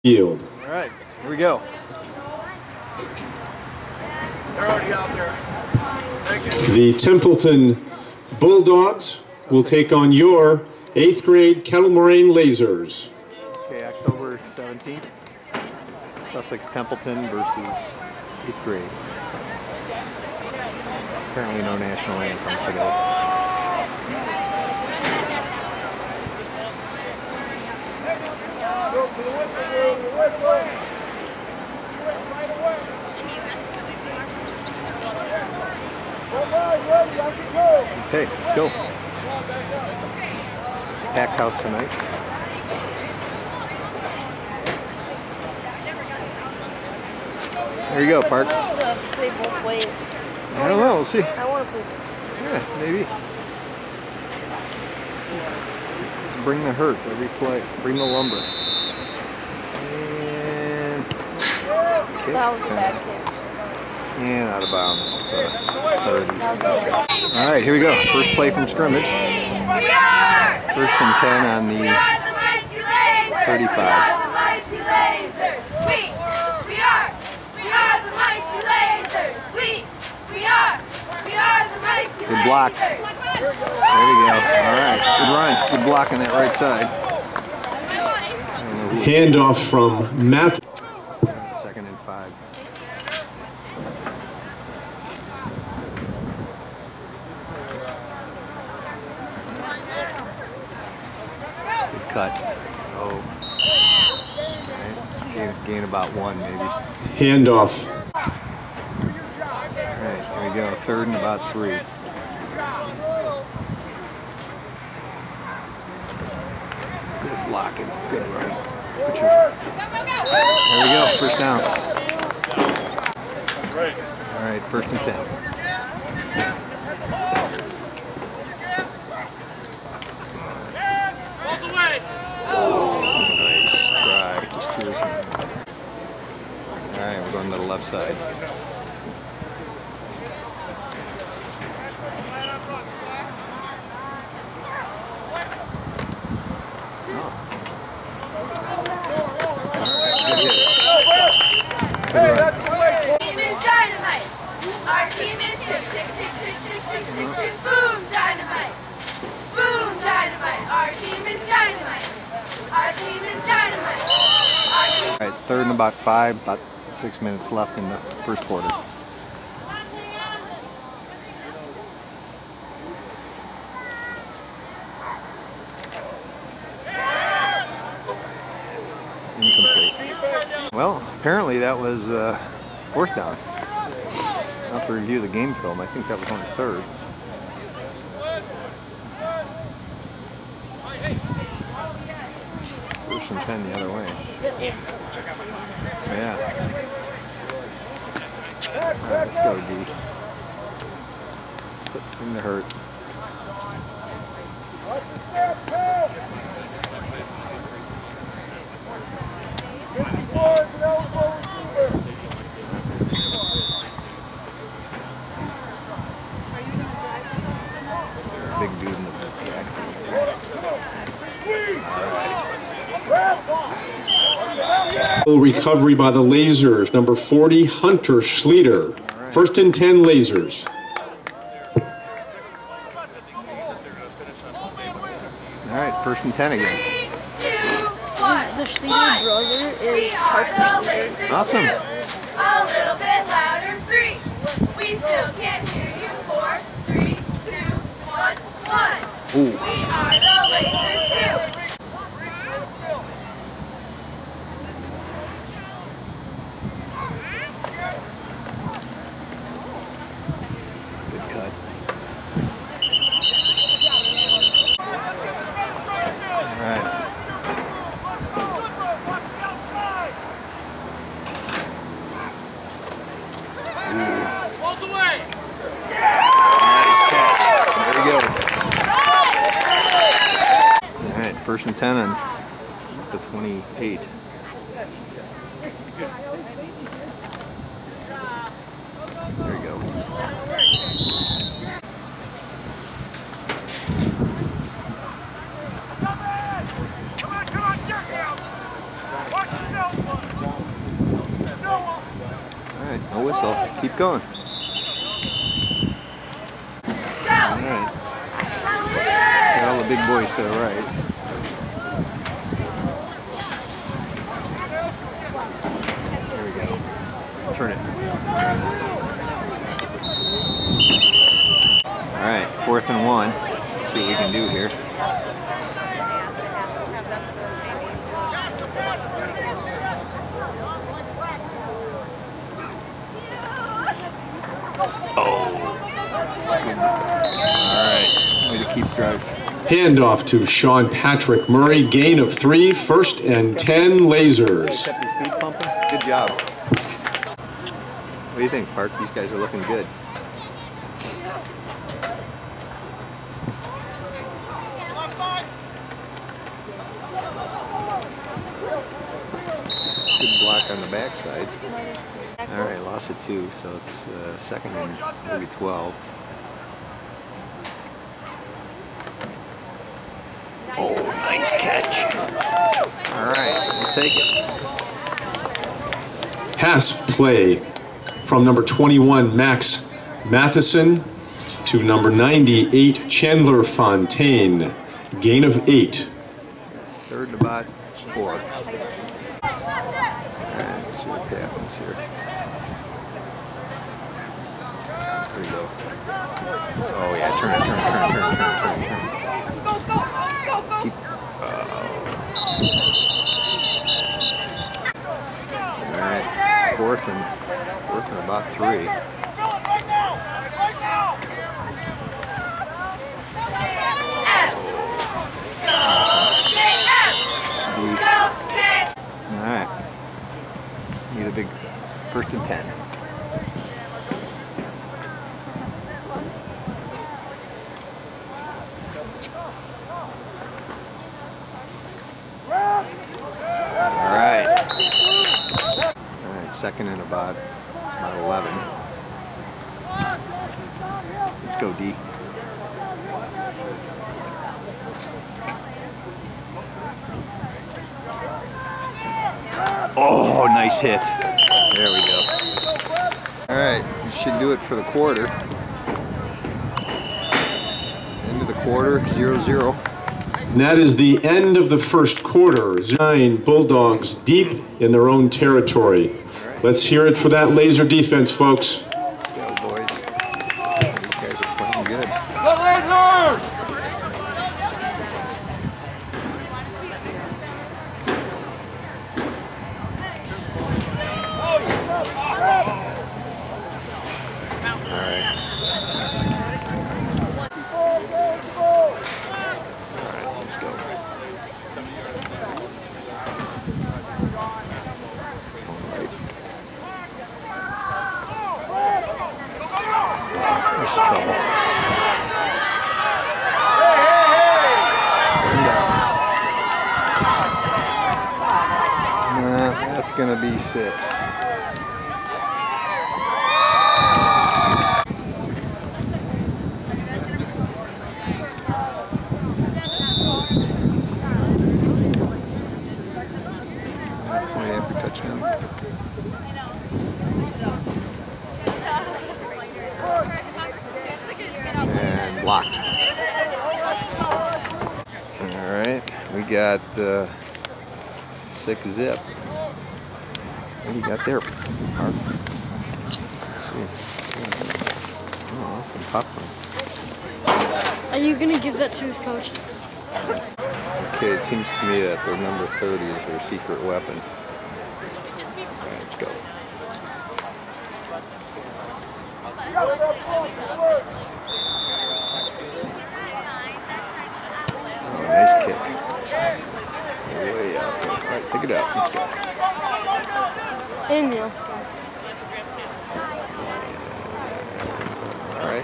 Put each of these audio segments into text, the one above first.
Field. All right, here we go. They're already out there. The Templeton Bulldogs will take on your 8th grade Kettle Moraine Lasers. Okay, October 17th, Sussex Templeton versus 8th grade. Apparently no national anthem today. Okay, let's go. Packed house tonight. There you go, Park. Play both ways. I don't know, we'll see. I want to play. Yeah, maybe. Let's bring the hurt every play. Bring the lumber. And kick. That was a bad kick. And out of bounds. 30. All right, here we go. First play from scrimmage. First and 10 on the 35. Good block. There we go. All right, good run. Good block on that right side. Handoff from Matt. Second and 5. Good cut. Oh. Right. Gain about 1 maybe. Handoff. All right, here we go. Third and about 3. Good blocking. Good run. There we go. First down. All right, first and 10. Nice try. Just threw his hand. All right, we're going to the left side. Boom dynamite! Boom dynamite! Our team is dynamite! Our team is dynamite! All right, third and about 5, about 6 minutes left in the first quarter. Incomplete. Well, apparently that was fourth down. I'll have to review the game film. I think that was only third. First and 10 the other way. Yeah. All right, let's go, D. Let's put in the hurt. Big dude in the back. Recovery by the Lasers. Number 40, Hunter Schleter. First and 10 Lasers. All right, first and 10 again. 3, 2, 1. The Schleter brother is Parker Schleter. Awesome. A little bit louder. 3. We still can't hear you. 4, 3, 2, 1, 1. Ooh. We are the Lasers 2. Good cut. All right. Nice catch. There we go. All right, first and 10 on the 28. There you go. Come on, get out! Watch yourself! No whistle. Keep going. Alright. Got all the big boys to the right. There we go. Turn it. Alright, 4th and 1. Let's see what we can do here. Alright, way to keep driving. Handoff to Sean Patrick Murray. Gain of 3, 1st and 10 lasers. Kept his feet pumping. Good job. What do you think, Park? These guys are looking good. Good block on the backside. Alright, loss of 2, so it's 2nd and maybe 12. Oh, nice catch. Alright, we'll take it. Pass play from number 21, Max Matheson, to number 98, Chandler Fontaine. Gain of 8. 3rd and about 4. Alright, let's see what happens here. There we go. Oh yeah, turn. Keep, Alright, 4th and about 3. Alright. Need a big 1st and 10. Alright. Alright, 2nd and about 11. Let's go, D. Oh, nice hit. There we go. Alright, you should do it for the quarter. End of the quarter, 0-0. And that is the end of the first quarter. 9 Bulldogs deep in their own territory. Let's hear it for that laser defense, folks. Let's go, boys. These guys are playing good. That's gonna be 6. After touchdown. And blocked. Alright, we got 6 zip. What do you got there, Mark? Let's see. Oh, that's some popcorn. Are you going to give that to his coach? Okay, it seems to me that their number 30 is their secret weapon. Alright, let's go. Oh, nice kick. Way out there. Alright, pick it up. Let's go. Daniel. Alright.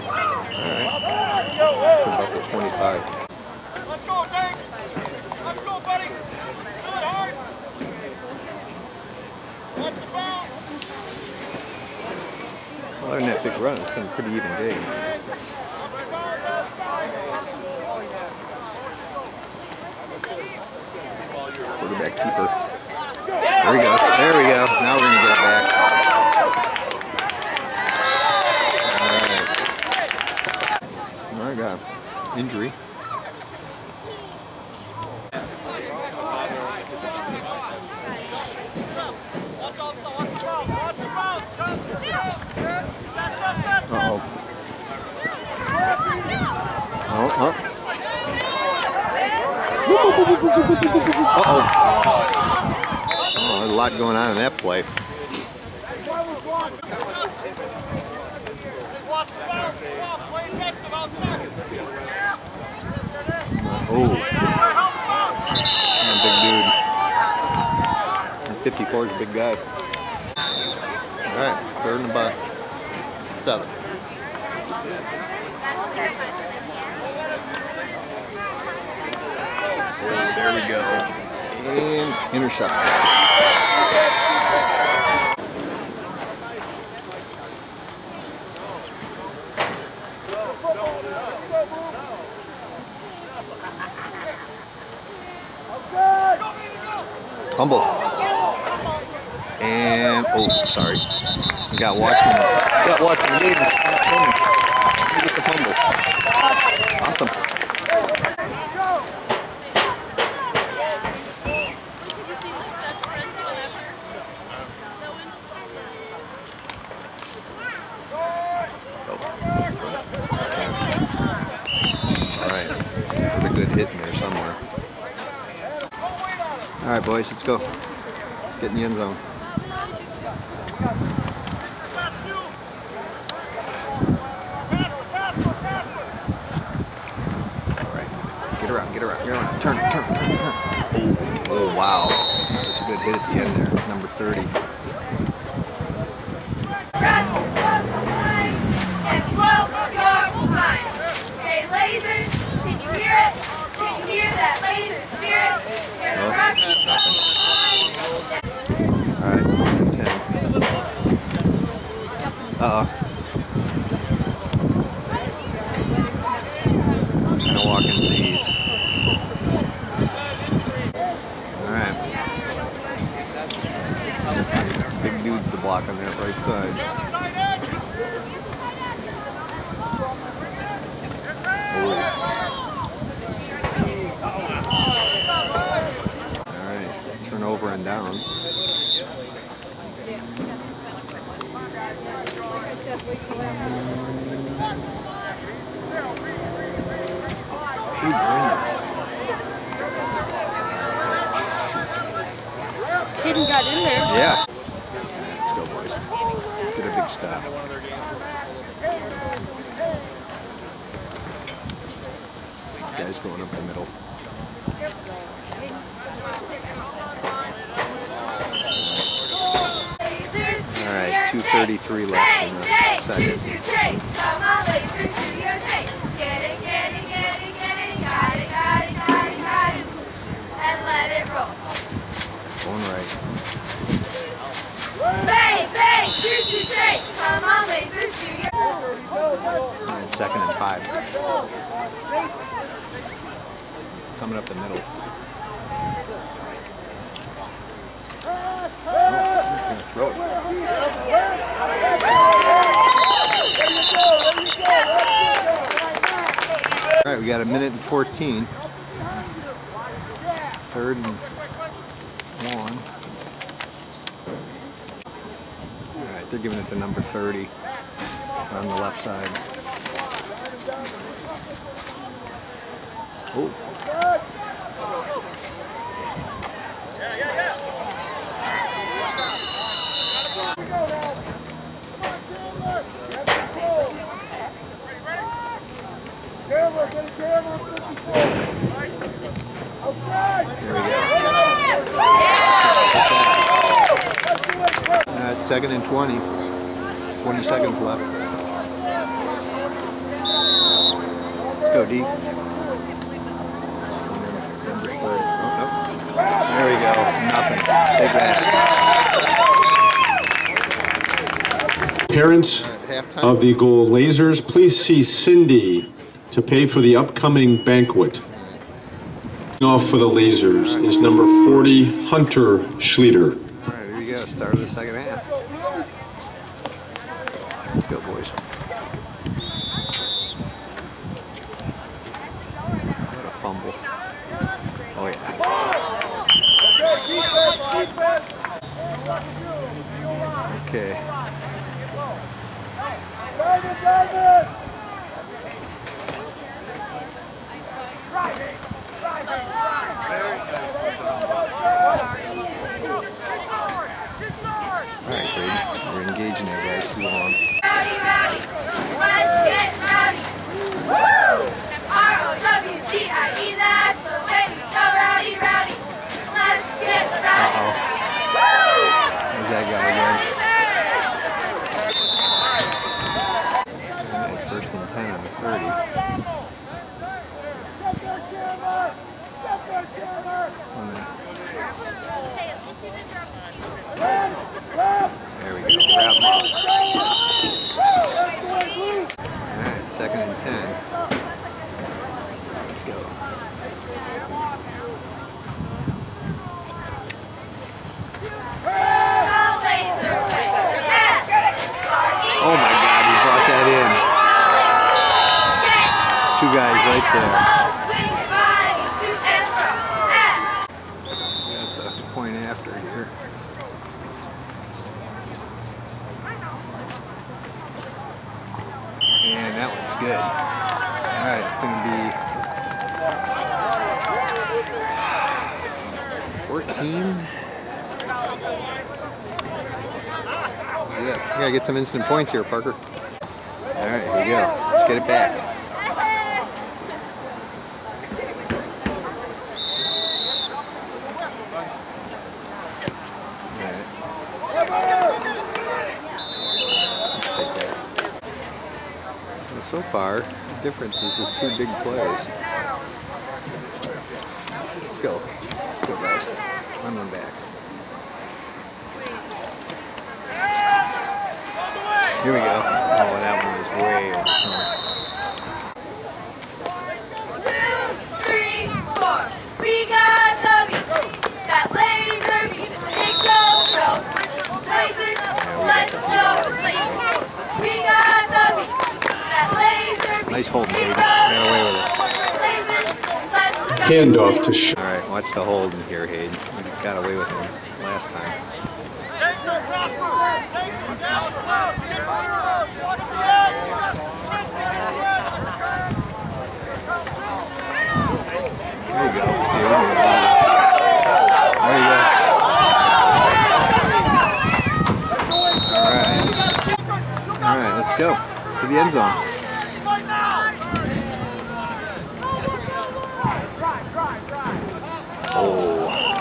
About the 25. Let's go, Dave. Let's go, buddy. Do it hard. Watch the ball. Well, other than that big run, it's been a pretty even game. Quarterback keeper. There we go. There we go. Now we're going to get it back. injury. Uh-oh. Uh-oh. Oh, there's a lot going on in that play. Oh. Big dude. 54 is a big guy. Alright, third and about 7. Oh, there we go. And intercept. Fumble. And oh, sorry. We got Watson. Davis. Get the fumble. Awesome. All right. There's a good hit in there somewhere. All right, boys, let's go. Let's get in the end zone. All right, get around. Turn. Oh, wow. That's a good hit at the end there. Number 30. And blow your mind. Hey, lasers, can you hear it? Can you hear that laser spirit? Alright, 10. Uh-oh. Kind of walking these. Alright. Big dude's the block on that right side. Over and downs. Hayden got in there. Yeah. Let's go, boys. Let's get a big stop. Guys going up the middle. Alright, 2:33 left in the second. Come on, lasers, do your thing. Get it, got it, and let it roll. Going right. Bang, shoot, come on, lasers, do your And 2nd and 5. Coming up the middle. Throw it. All right, we got 1:14. 3rd and 1. All right, they're giving it to number 30 on the left side. Oh. There we go. 2nd and 20. 20 seconds left. Let's go, D. Number 30. Oh, no. There we go. Nothing. Take that. Parents of the Goal Lasers, please see Cindy to pay for the upcoming banquet. Off for the Lasers is number 40, Hunter Schlieder. All right, here we go. Start of the second half. Let's go, boys. Okay. Alright, Brady. You're engaging that guy too long. Rowdy, rowdy, let's get rowdy. Woo! R-O-W-D-I-E, that's the way we go. Rowdy, rowdy, let's get rowdy. Uh-oh. Woo! There's that guy again. Alright, first and 10 on the 30. There we go. Wrap him up. Alright, second and 10. Let's go. Oh my God, he brought that in. Two guys right there. Got the point after here. And that one's good. Alright, it's going to be 14. Yeah, we gotta get some instant points here, Parker. Alright, here we go. Let's get it back. Alright. Take that. So far, the difference is just 2 big plays. Let's go. Let's go, guys. Let's run one back. Here we go. Oh, that one was way over. 2, 3, 4. We got the beat. That laser beat. It goes go. Lasers, let's go. Lasers. We got the beat. That laser beat. Nice hold, baby. It Ran goes away with it. Lasers, let's go. Handoff to Alright, watch the hold in here, Hayden. We got away with him last time. There you go, dude. There you go. Alright, let's go to the end zone. Oh.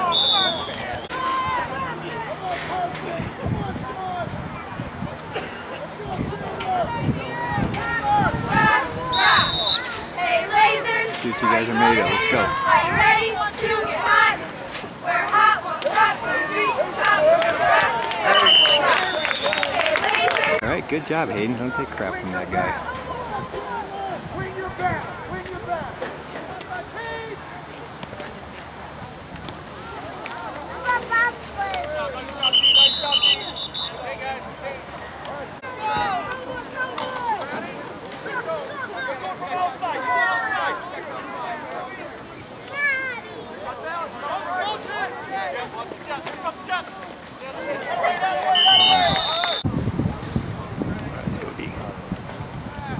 Hey, lasers. See what you guys are made of. Let's go. Are you ready to get hot? We're hot, won't stop, we're reaching top, we're Hey, lasers. Alright, good job, Hayden. Don't take crap from that guy. Swing your back, swing your back. Let's go, D.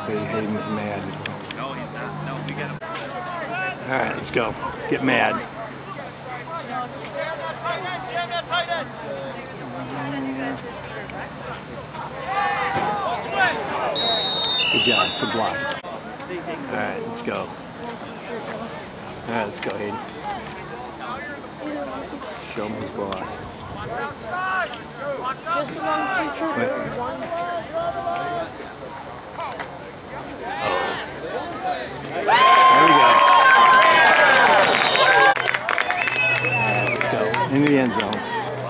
Hayden's mad. Alright, let's go. Get mad. Good job. Good block. Alright, let's go. Alright, let's go, Hayden. Show him his boss. Just along Central Road 1. There we go. Let's go. Into the end zone.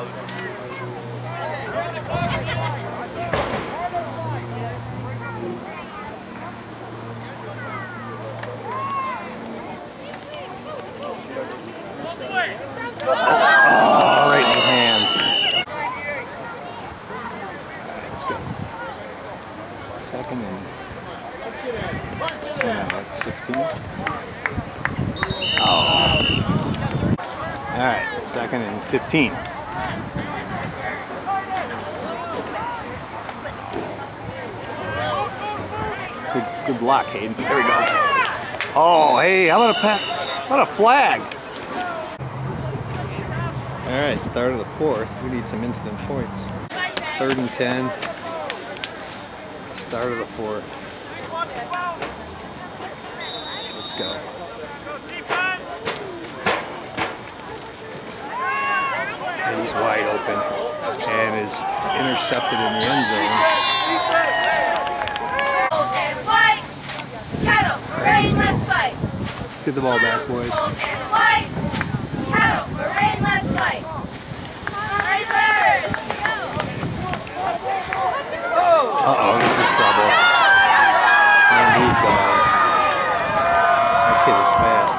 Oh, right in his hands. Let's go. Second and 16. Oh. All right, second and 15. Good block, Hayden. There we go. Oh, hey, how about a flag? All right, start of the fourth. We need some instant points. 3rd and 10. Start of the fourth. Let's go. And he's wide open and is intercepted in the end zone. White, cattle, parade, let's fight. Get the ball back, boys. White, cattle, parade, let's fight. Racers! Uh-oh, this is trouble. And he's gone. That kid is fast.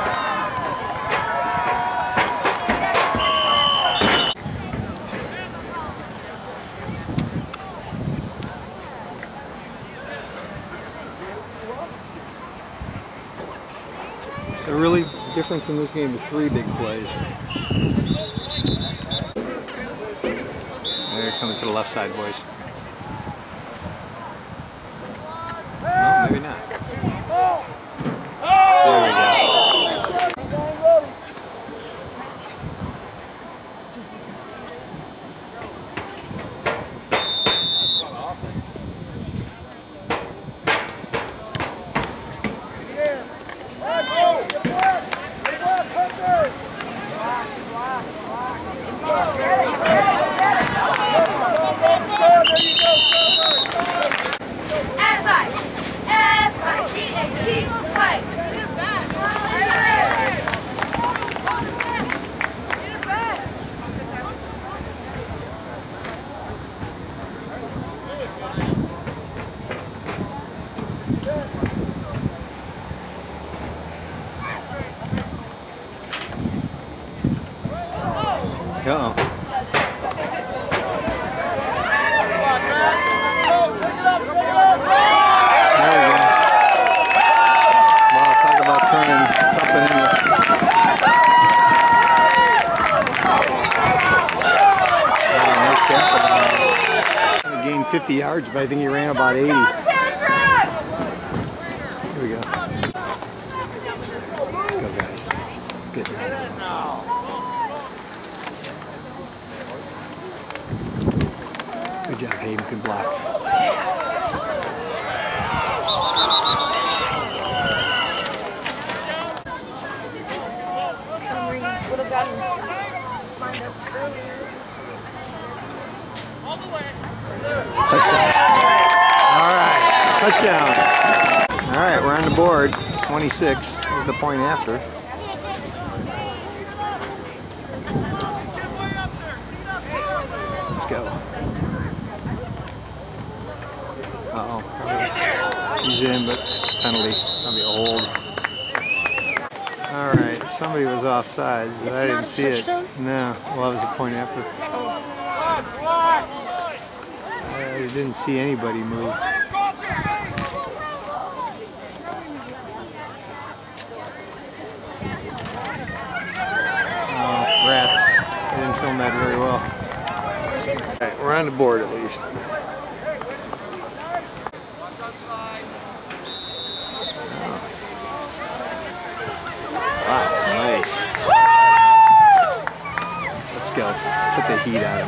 So really, the difference in this game is 3 big plays. They're coming to the left side, boys. No, maybe not. There we go. F-I-T-H-T, fight! 'Em. Gained 50 yards, but I think he ran about 80. Here we go. Let's go, guys. Let's get there. Good job, Hayden. Good block. Would have gotten lined up earlier. Touchdown. All right, touchdown. All right, we're on the board. 26 is the point after. Let's go. Uh-oh. He's in, but penalty. That'll be a hold. All right, somebody was offsides, but I didn't see it. No, well, that was a point after. I didn't see anybody move. Oh, rats. I didn't film that very well. All right, we're on the board at least. Wow, nice. Let's go. Put the heat on him.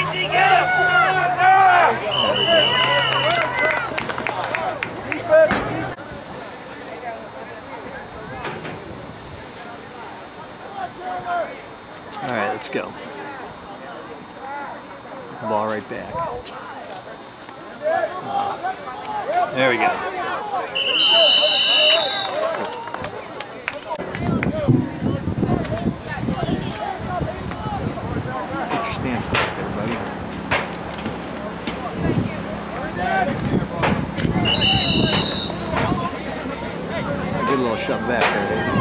All right, let's go. Ball right back. There we go. Get your stance back there, buddy. A good little shove back there.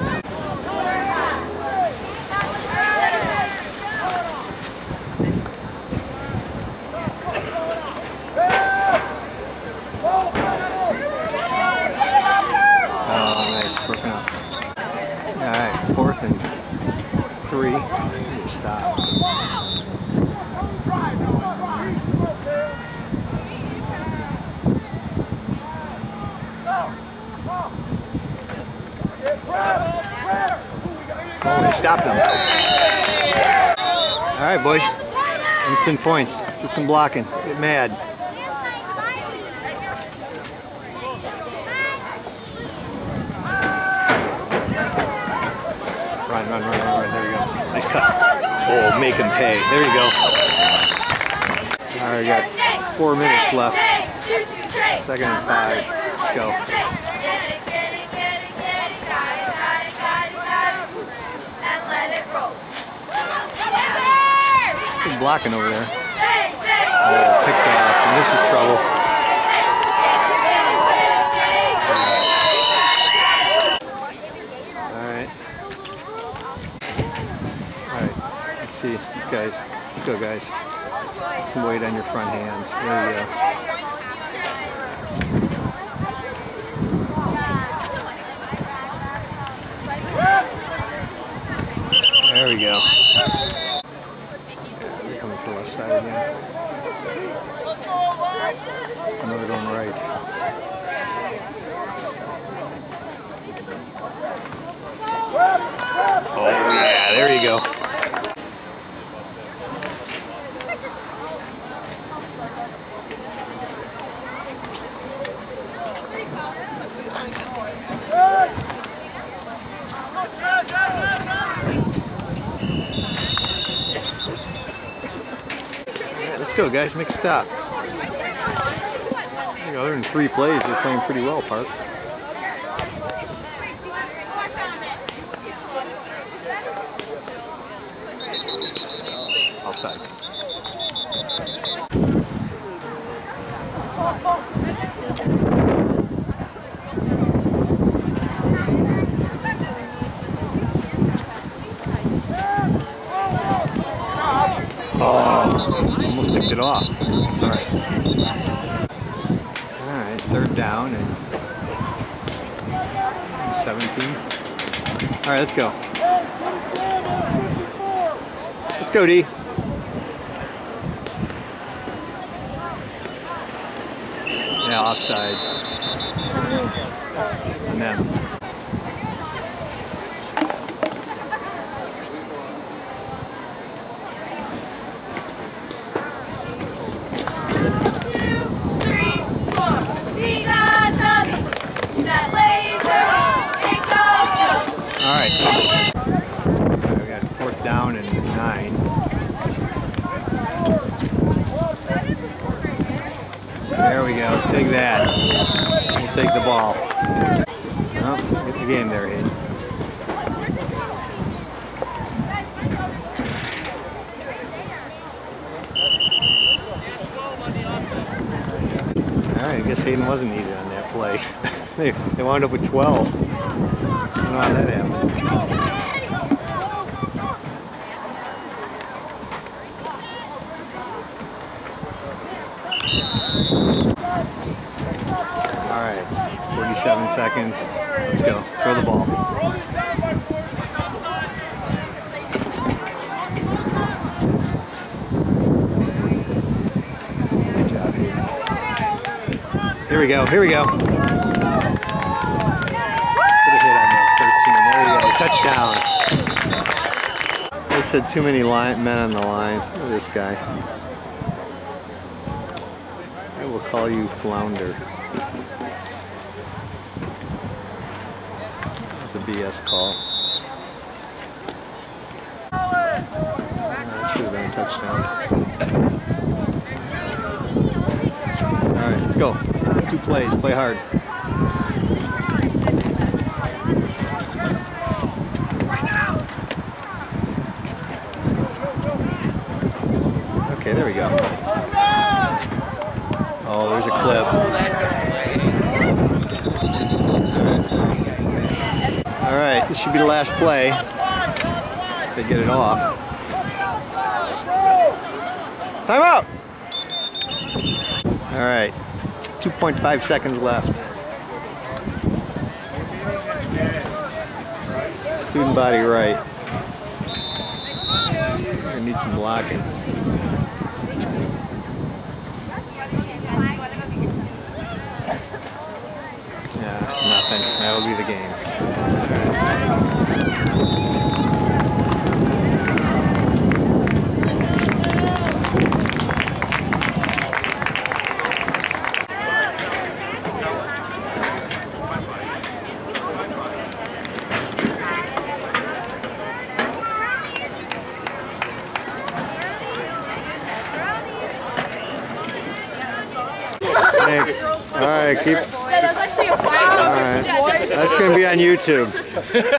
Working up. All right, 4th and 3. Stop. Oh, they stopped them. All right, boys. Instant points. Let's get some blocking. Get mad. Run. There you go. Nice cut. Oh, make him pay. There you go. All right, got 4 minutes left. 2nd and 5. Let's go. Good blocking over there. Oh, picked off. And this is trouble. See, these guys. Let's go, guys. Get some weight on your front hands. There you go. There we go. They're coming to the left side again. No, they're going right. Oh, yeah. There you go. Let's go, guys. Make a stop. You know, they're in 3 plays. They're playing pretty well, Park. Offside. Almost picked it off. It's all right. All right, 3rd down and 17. All right, let's go. Let's go, D. Yeah, offside. And then. All right. We got 4th down and 9. There we go. Take that. We'll take the ball. Oh, get the game there, Hayden. All right. I guess Hayden wasn't needed on that play. They wound up with 12. I don't know how that happened. All right, 47 seconds. Let's go. Throw the ball. Good job, Hayden. Here we go. Here we go. touchdown. They said too many men on the line. Look at this guy. I will call you Flounder. That's a BS call. That should have been a touchdown. Alright, let's go. 2 plays, play hard. Okay, there we go. Oh, there's a clip. Alright, this should be the last play. If they get it off. Time out! Alright, 2.5 seconds left. Student body right. I need some blocking. Yeah, nothing. That'll be the game. All right, keep. All right, that's gonna be on YouTube.